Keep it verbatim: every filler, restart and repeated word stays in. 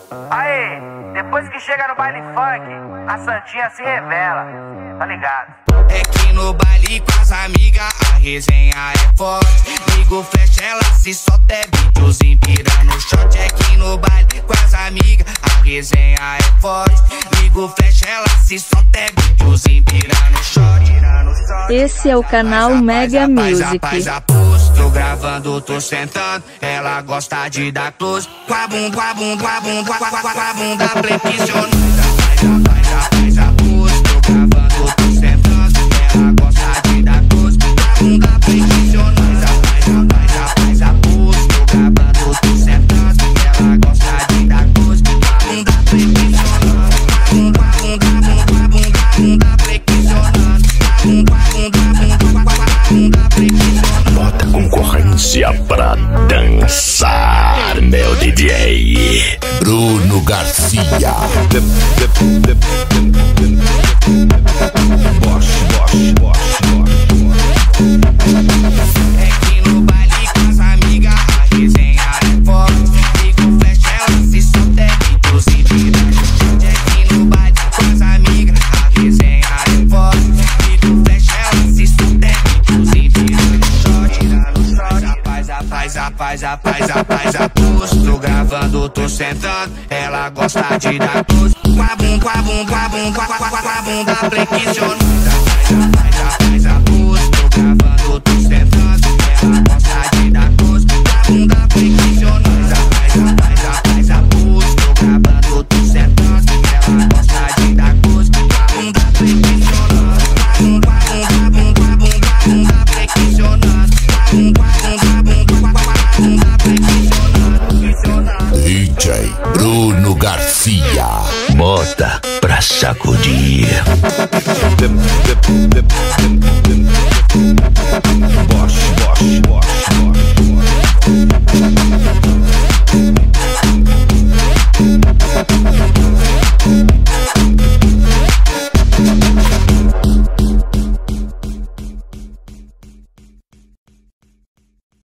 Aí, depois que chega no baile funk, a santinha se revela, tá ligado? É que no baile com as amigas a resenha é forte. Liga o flash, ela se solta, é videozinho pira no shot. É que no baile com as amigas a resenha é forte. Liga o flash, ela se solta, é videozinho pira no shot. Esse é o canal Mega Music. Tô gravando, tô sentando, ela gosta de dar close. Com a bunda, com a bunda, com a bunda, com a bunda, com a bunda flexionando. Faz a, faz a pose. Tô gravando, tô sentando, ela gosta de dar close. Com a bunda flexionando. Faz a, faz a, faz a pose. Tô gravando, tô sentando, ela gosta de dar close. Com a bunda flexionando. Com a bunda, com a bunda, com a bunda, com a bunda flexionando. Com a bunda, com a bunda, com a bunda flexionando. Bota concorrência pra dançar, meu D J Bruno Garcia. Bosch, Bosch, Bosch, É que no baile com as amigas a resenha é forte. Liga o flash, ela se solta, é videozinho pira no shot. É que no baile com as amigas a resenha é forte. Liga o flash, ela se solta, é videozinho pira no shot. Faz a, faz a, faz a, faz a, faz a pose. Tô gravando, tô sentando, ela gosta de dar close. Com a bunda, com a bunda, com a bunda, com a, com a bunda flexionando. Faz a, faz a pose. Tô gravando, tô sentando, ela gosta de dar close. Com a bunda flexionando. Faz a, faz a, faz a pose. Tô gravando, tô sentando, ela gosta de dar close. Com a bunda flexionando. Com a bunda, com a bunda, com a bunda, com a bunda flexionando. Com a bunda, com a bunda, com a bunda flexionando. D J Bruno Garcia. Bota pra sacudir.